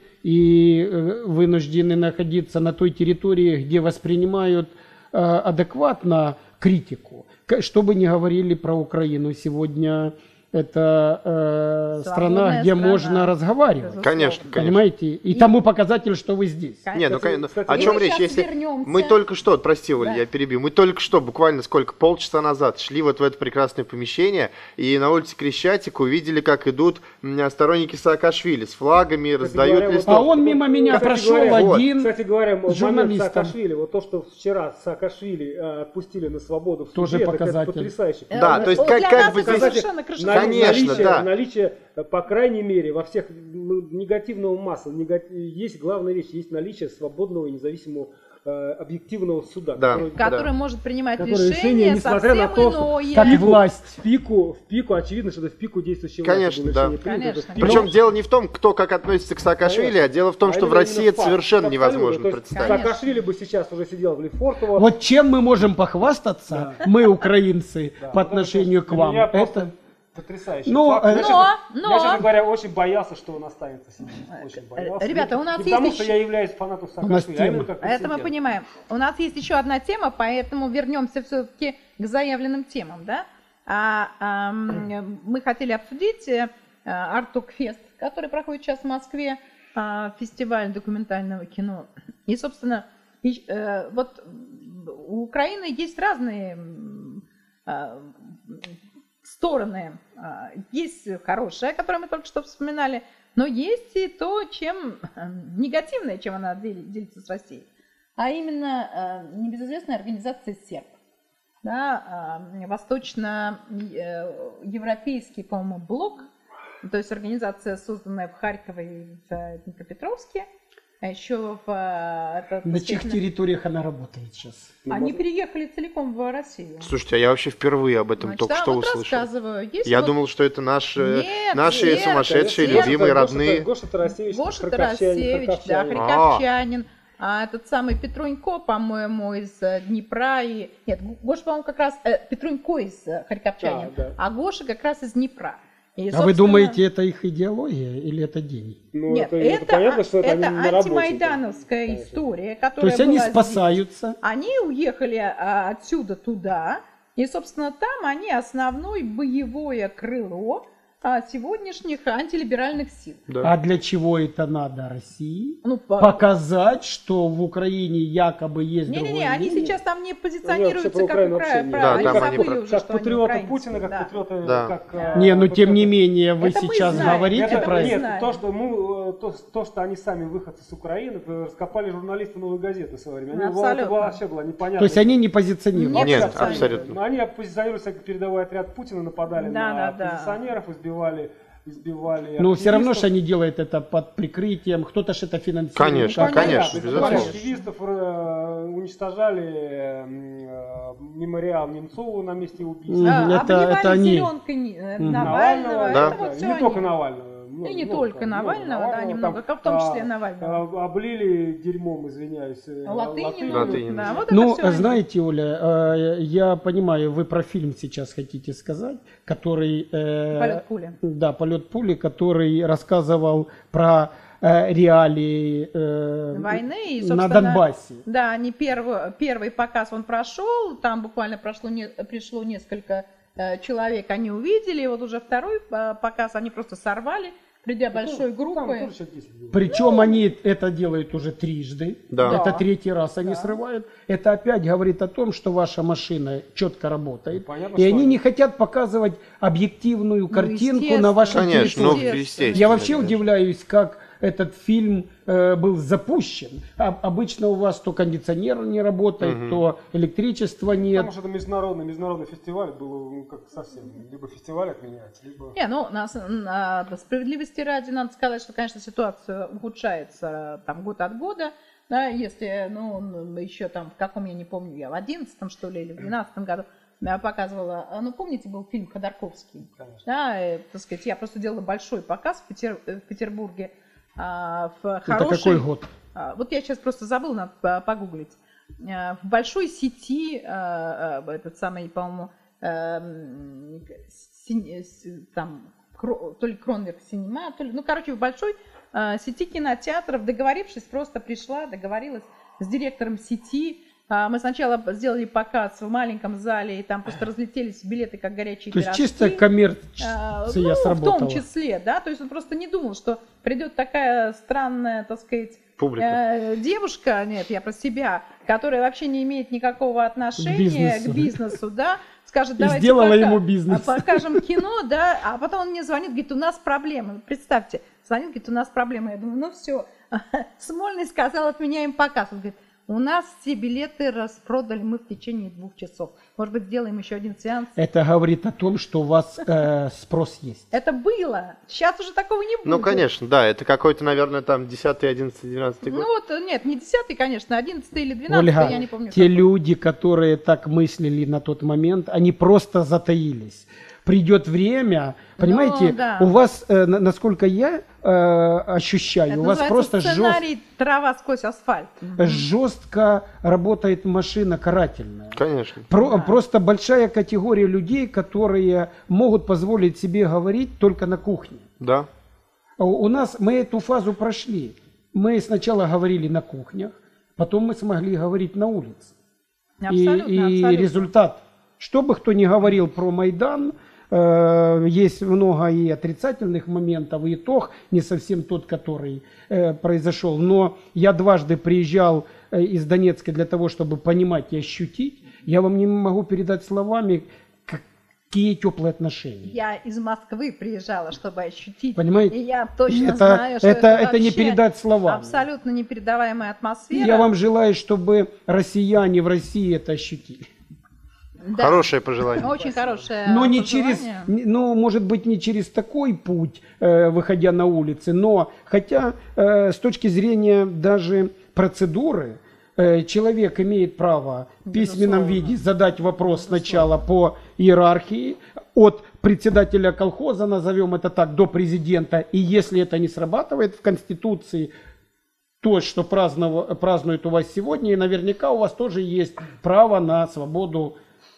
и э, вынуждены находиться на той территории, где воспринимают э, адекватно критику. К- Что бы ни говорили про Украину сегодня, это э, страна, Свободная где страна. можно разговаривать. Безусловно. Конечно, конечно. Понимаете? И, И- тому показатель, что вы здесь. Не, ну, Кстати, конечно, кстати, о мы чем сейчас речь? Если вернемся. мы только что, прости, Оля, Да. я перебью, мы только что, буквально сколько, полчаса назад шли вот в это прекрасное помещение и на улице Крещатик увидели, как идут м, сторонники Саакашвили с флагами, раздают говоря, вот- листовки. А он мимо меня Кстати прошел говоря, вот. один. Кстати говоря, момент журналистом. Саакашвили, вот то, что вчера Саакашвили э, отпустили на свободу в суде, Тоже это, показатель. конечно, потрясающе. Да, Э, то есть вот как- для как нас бы это здесь- совершенно крышесносно. Наличие- Конечно, наличие, да. наличие, э, по крайней мере, во всех ну, негативного масла, нега- есть главная вещь, есть наличие свободного и независимого э, объективного суда, Да. который, Который может принимать Которое решение, решения несмотря совсем на то, что- иное. Как и власть. в пику, в пику, очевидно, что это в пику действующей Конечно, власти да. было решение принято, Конечно. это в пику- Причем дело не в том, кто как относится к Саакашвили, Конечно. а дело в том, А что в именно- России именно это факт. совершенно Абсолютно. невозможно То есть представить. Конечно. Саакашвили бы сейчас уже сидел в Лефортово. Вот чем мы можем похвастаться, мы, украинцы, Да, по вот это, отношению к для вам? меня просто Это потрясающий Ну, факт. э, Я, Но, честно, но- я, честно говоря, очень боялся, что он останется сидеть. Очень боялся. ребята, у нас Не потому, есть что еще- я являюсь фанатом нас Саакашвили, а тема. именно как Это мы прецедент. понимаем. У нас есть еще одна тема, поэтому вернемся все-таки к заявленным темам, да? А, а, м, мы хотели обсудить э, Артокфест, который проходит сейчас в Москве, а, фестиваль документального кино. И, собственно, и, э, вот у Украины есть разные м, а, стороны. А, Есть хорошее, которое мы только что вспоминали, но есть и то, чем э, негативное, чем она дели- делится с Россией. А именно э, небезызвестная организация СЕРП. Да, э, восточно-европейский, по-моему, блок, то есть организация, созданная в Харькове и в Днепропетровске, а еще в... э, это на чьих действительно- территориях она работает сейчас? Ну, Они может- переехали целиком в Россию. Слушайте, а я вообще впервые об этом Значит, только да, что вот услышал. рассказываю. Есть Я вот думал, что это наши, Нет, наши нет, сумасшедшие, нет, любимые, Гоша- родные. Гоша Тарасевич, Гоша харьковчанин, Тарасевич, да, харьковчанин. харьковчанин. А этот самый Петрунько, по-моему, из э, Днепра. И... Нет, Гоша, по-моему, как раз... Э, Петрунько из э, харьковчанин, А, да. а Гоша как раз из Днепра. И, А вы собственно, думаете, это их идеология или это деньги? Ну, Нет, это, это, это понятно, что это, это они на работе. антимайдановская Конечно. история, То которая есть они была здесь. спасаются. Они уехали а, отсюда туда, и, собственно, там они основное боевое крыло а, сегодняшних антилиберальных сил. Да. А для чего это надо России? Ну, по- Показать, что в Украине якобы есть Не-не-не, другое они мнение? сейчас там не Они вообще позиционируются про как Украину Украина. вообще не- Да, они там они забыли про- уже, Как что они патриоты украинцы. Путина, как Да. патриоты... Да. Как, Да. э, Не, ну тем патриоты- не менее, вы Это мы сейчас знаем, говорите это про мы это. Нет, знаем. то, что мы, э, то, то, что они сами выходцы с Украины, это раскопали журналисты «Новой газеты» в свое время. Они, Абсолютно. это было, вообще было непонятно. То есть они не позиционируют. Нет, Нет, абсолютно. абсолютно. Но они позиционируются как передовой отряд Путина, нападали Да, на да, да. оппозиционеров, избивали, избивали Но все равно же активистов. они делают это под прикрытием, кто-то же это финансирует. Конечно, Как- конечно, Избивали безусловно. активистов, э, уничтожали э, мемориал Немцову на месте убийства. Мгм. А, Это- обливали это они. зеленкой э, Мгм. Навального. Да. Это вот и всё не они. только Навального. много, И не много, только много Навального, да, Там, немного, в том числе а, Навального. а, облили дерьмом, извиняюсь. э, Латынину, Латынину. да, вот это Ну, всё они. знаете, Оля, э, я понимаю, вы про фильм сейчас хотите сказать, который... э, Полет пули. Да, «Полет пули», который рассказывал про э, реалии э, Войны и, на собственно, Донбассе. Да, не первый, первый показ он прошел, там буквально прошло не, пришло несколько э, человек, они увидели, и вот уже второй э, показ они просто сорвали, придя Ну, большой там группой. тоже человек десять было. Причем они это делают уже трижды. Да. Это Да. третий раз они Да. срывают. Это опять говорит о том, что ваша машина четко работает. Понятно, И что они они- не хотят показывать объективную картинку на естественно. вашей Конечно, ну, территории. естественно. Я вообще конечно. удивляюсь, как этот фильм э, был запущен. А, обычно у вас то кондиционер не работает, Мгм. то электричества нет. Потому что это международный, международный фестиваль был, ну, как совсем. Либо фестиваль отменяется, либо... Не, ну, на, на справедливости ради надо сказать, что, конечно, ситуация ухудшается там год от года. Да, если, ну, еще там, в каком, я не помню, я в одиннадцатом, что ли, или в двенадцатом году я показывала, ну, помните, был фильм «Ходорковский»? Конечно. Да, и, так сказать, я просто делала большой показ в, Петер, в Петербурге а, в Это хорошей... какой год? А, Вот я сейчас просто забыла, надо по- погуглить. А, В большой сети, а, а, этот самый, по-моему, эм, син- с- там, Кро- то ли Кронверк Синема, то ли, ну, короче, в большой а, сети кинотеатров, договорившись, просто пришла, договорилась с директором сети. А, Мы сначала сделали показ в маленьком зале, и там просто разлетелись билеты, как горячие То есть пирожки. чисто коммерция А, ну, сработала. в том числе, да, то есть он просто не думал, что придет такая странная, так сказать, Публика. э, девушка, нет, я про себя, которая вообще не имеет никакого отношения бизнесу. к бизнесу, да, скажет, И давайте сделала пока- ему бизнес. а, покажем кино, да, а потом он мне звонит, говорит, у нас проблемы, представьте, звонит, говорит, у нас проблемы, я думаю, ну все, Смольный сказал, отменяем показ, он говорит, у нас все билеты распродали мы в течение двух часов, может быть, сделаем еще один сеанс. Это говорит о том, что у вас э, спрос есть. Это было. Сейчас уже такого не будет. Ну, конечно, да, это какой-то, наверное, там десятый, одиннадцатый, двенадцатый Ну год. вот, нет, не десятый, конечно, одиннадцатый или двенадцатый, Ольга, я не помню. те какой. люди, которые так мыслили на тот момент, они просто затаились. Придет время, понимаете, Ну, да. у вас, э, на- насколько я э, ощущаю, Это у вас называется просто жест- сценарий «Трава сквозь асфальт». жестко работает машина карательная. Конечно. Про- Да. Просто большая категория людей, которые могут позволить себе говорить только на кухне. Да. У у нас мы эту фазу прошли. Мы сначала говорили на кухнях, потом мы смогли говорить на улице. И, Абсолютно, и абсолютно. результат, что бы кто ни говорил про Майдан, э, есть много и отрицательных моментов, и итог не совсем тот, который э, произошел. Но я дважды приезжал э, из Донецка для того, чтобы понимать и ощутить. Я вам не могу передать словами, какие теплые отношения. Я из Москвы приезжала, чтобы ощутить. Понимаете? И я точно Это, знаю, что это, это, это не вообще передать словами. абсолютно непередаваемая атмосфера. Я вам желаю, чтобы россияне в России это ощутили. Да. Хорошее пожелание. Очень хорошее Но не через, пожелание. не- ну, может быть, не через такой путь, э, выходя на улицы, но хотя э, с точки зрения даже процедуры, э, человек имеет право в письменном Безусловно. виде задать вопрос сначала по иерархии, от председателя колхоза, назовем это так, до президента, и если это не срабатывает в Конституции, то, что празднов- празднуют у вас сегодня, и наверняка у вас тоже есть право на свободу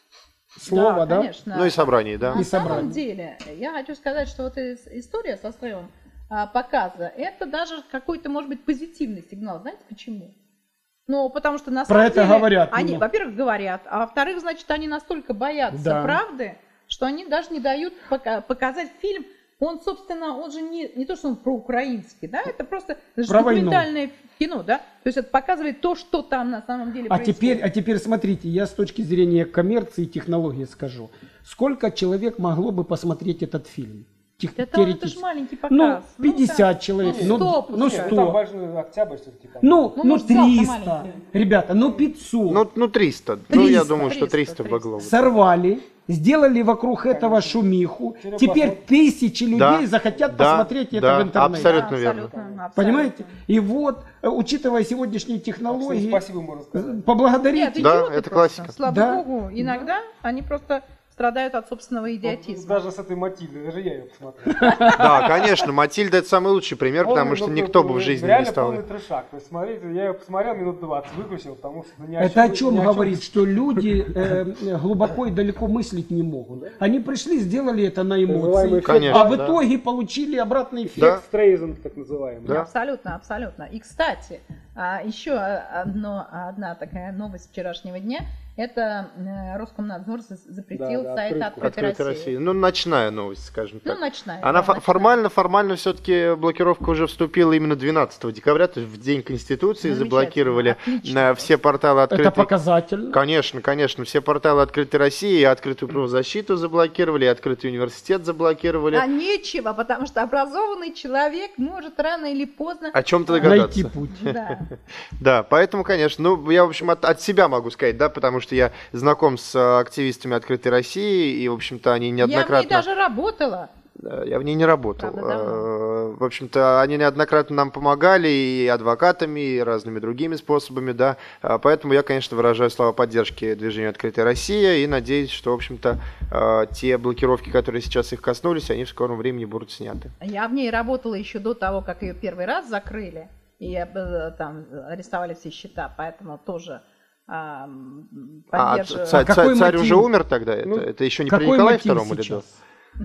слова, да? конечно. Ну и собрание, да. На И самом собрание. деле, я хочу сказать, что вот эта история со строем а, показа, это даже какой-то, может быть, позитивный сигнал. Знаете почему? Ну, потому что на Про самом это деле, говорят они, много. во-первых, говорят, а во-вторых, значит, они настолько боятся Да. правды, что они даже не дают пока- показать фильм. Он, собственно, он же не, не то, что он проукраинский, да, это просто это же Про войну. документальное кино, да, то есть это показывает то, что там на самом деле А происходит. теперь, а теперь смотрите, я с точки зрения коммерции и технологии скажу. Сколько человек могло бы посмотреть этот фильм? Тех- Да там это теоретически. же маленький показ. Ну, пятьдесят да. человек, Ну, ну, сто, ну пускай. Нет, сто. там большой октябрь все-таки. Там. Ну, Ну, ну может, зал-то триста. маленький. Ребята, ну пятьсот. Ну, ну триста. Ну, я триста. думаю, что триста, триста могло быть. Сорвали, сделали вокруг этого шумиху. Теперь Теперь посмотрим. тысячи людей Да, захотят да, посмотреть это да, в интернете. абсолютно. Да, верно. абсолютно. Понимаете? И вот, э, учитывая сегодняшние Кстати, технологии, спасибо, можно сказать. Нет, поблагодарите. Да, идиоты это просто. классика. Слава Да. богу, иногда они просто страдают от собственного Вот идиотизма. даже с этой Матильдой, даже я ее посмотрел. Да, конечно, Матильда это самый лучший пример, потому Полный, что ну, никто ну, бы в жизни не реально стал. полный трешак. То есть, смотрите, я ее посмотрел минут двадцать, выключил, потому что ни о Это о чем- чем ни говорит, что люди э, глубоко и далеко мыслить не могут. Они пришли, сделали это на Называемый эмоции, эффект. Конечно, а в да. итоге получили обратный эффект. Да. Стрейзен, так называемый. Да. Абсолютно, абсолютно. И, кстати, а, еще одно, одна такая новость вчерашнего дня. это э, Роскомнадзор за- запретил Да, да, сайт открытку. «Открытой Открытой России». России. Ну, ночная новость, скажем так. Ну, ночная. Она да, фо- ночная. формально, формально все-таки блокировка уже вступила именно двенадцатого декабря, то есть в день Конституции Ну, заблокировали отлично. на все порталы Это открытой. показательно. Конечно, конечно, все порталы открытой России, и открытую правозащиту заблокировали, и открытый университет заблокировали. А нечего, потому что образованный человек может рано или поздно... О чем-то а, догадаться. Найти путь. Да. Да, поэтому, конечно, ну, я, в общем, от, от себя могу сказать, да, потому что я знаком с э, активистами Открытой России, и, в общем-то, они Я в неоднократно... ней даже работала. Да, я в ней не работал. Правда, давно. Э, В общем-то, они неоднократно нам помогали и адвокатами, и разными другими способами, да. А Поэтому я, конечно, выражаю слова поддержки движению «Открытая Россия» и надеюсь, что, в общем-то, э, те блокировки, которые сейчас их коснулись, они в скором времени будут сняты. Я в ней работала еще до того, как ее первый раз закрыли. И э, там арестовали все счета, поэтому тоже а, м, А поддерживаю. царь, А какой царь мотив? уже умер тогда? Ну, это, это еще не при Какой Николае мотив Втором или да? сейчас?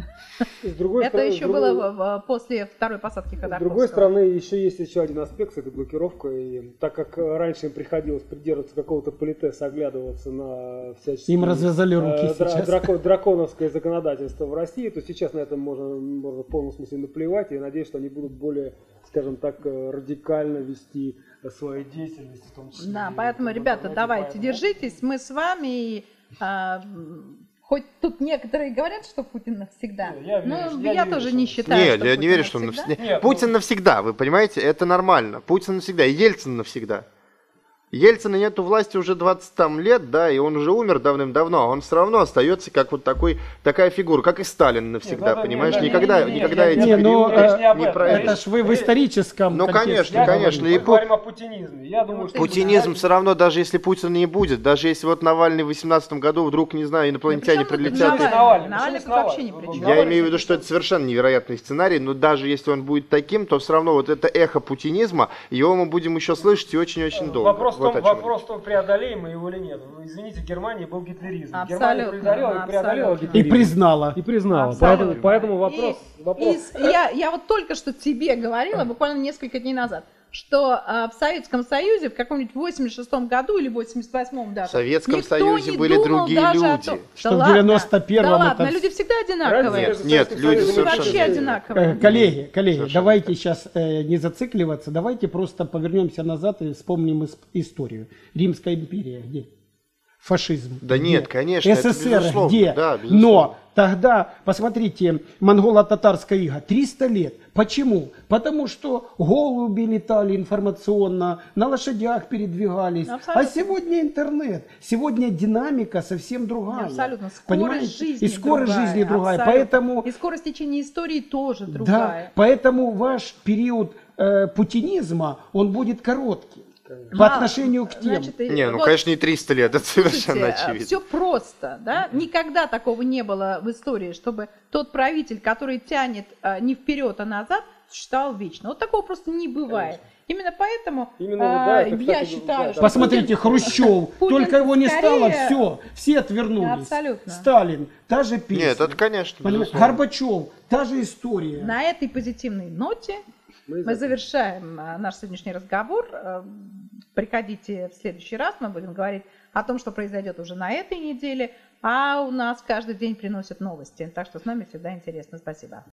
С другой Это стороны- еще с другой- было в- в- после второй посадки С Ходорковского. другой стороны, еще есть еще один аспект с этой блокировкой. И так как э, раньше им приходилось придерживаться какого-то политеса, оглядываться на всяческие... Им развязали руки э, дра- сейчас. драко- драконовское законодательство в России, то сейчас на это можно, можно в полном смысле наплевать. И я надеюсь, что они будут более, скажем так, э, радикально вести э, свою деятельность. В том числе Да, и поэтому, в ребята, интернете. давайте, Поэтому- держитесь, мы с вами. И, а, м, хоть тут некоторые говорят, что Путин навсегда, Не, я верю, но я я верю, тоже что не он считаю, Нет, что я не Путин верю, что он навсегда. навсегда. Нет, Путин ну- навсегда, вы понимаете, это нормально. Путин навсегда, и Ельцин навсегда. Ельцина нету власти уже двадцать там лет, да, и он уже умер давным-давно, а он все равно остается как вот такой, такая фигура, как и Сталин навсегда, Нет, ну, понимаешь? нет, нет, никогда, нет, нет, никогда нет, эти Не, ну, периоды речь не об не этом. пройдут. Это ж вы в историческом Ну, контексте конечно, Я конечно. говорю, И мы Пу- говорим о путинизме. Я думаю, что Путинизм все равно, даже если Путина не будет, даже если вот Навальный в восемнадцатом году вдруг, не знаю, инопланетяне Ну, при чем тут прилетят... и- Навальный? Навальный, Навальный почему тут вообще ни Навальный? при чем. Я имею в виду, что это совершенно невероятный сценарий, но даже если он будет таким, то все равно вот это эхо путинизма, его мы будем еще слышать и очень-очень долго. Вопрос, в Вот том, о чем вопрос в том, преодолеем мы его или нет. Вы Извините, в Германии был гитлеризм. Абсолютно, Германия преодолела и преодолела абсолютно. И гитлеризм. признала. И признала. Абсолютно. Поэтому, поэтому вопрос... И- вопрос... и с- я, я вот только что тебе говорила, буквально несколько дней назад, что а, в Советском Союзе в каком-нибудь восемьдесят шестом году или восемьдесят восьмом даже В Советском никто Союзе не были думал другие даже о люди. том- Что да в ладно, девяносто первом да это- ладно, люди всегда одинаковые. Разница Нет, между нет, Советским люди Союзом и вообще совершенно- одинаковые. Э, Коллеги, коллеги, Совершенно давайте сейчас э, не зацикливаться, давайте просто повернемся назад и вспомним ис- историю. Римская империя где? Фашизм. Да где? нет, конечно, это СССР безусловно, где? да, безусловно. Но тогда, посмотрите, монголо-татарская ига, триста лет. Почему? Потому что голуби летали информационно, на лошадях передвигались. Абсолютно. А сегодня интернет, сегодня динамика совсем другая. Абсолютно. Скорость Понимаете? жизни И скорость другая, жизни другая. абсолютно. Поэтому И скорость течения истории тоже да, другая. поэтому ваш период э, путинизма, он будет короткий по Мало. отношению к тем. Значит, и Не, ну, вот, конечно, не триста лет, это совершенно очевидно. все просто, да? Никогда такого не было в истории, чтобы тот правитель, который тянет а, не вперед, а назад, существовал вечно. Вот такого просто не бывает. Именно поэтому Именно вот, а, да, это, я кстати, считаю, да, что Посмотрите, Путин- Хрущев, Путин только его не стало, скорее- все, все отвернулись. Абсолютно. Сталин, та же песня. Нет, это, конечно, Понимаете? безусловно. Горбачев, та же история. На этой позитивной ноте Мы мы завершаем а, наш сегодняшний разговор. А, Приходите в следующий раз, мы будем говорить о том, что произойдет уже на этой неделе, а у нас каждый день приносят новости, так что с нами всегда интересно. Спасибо.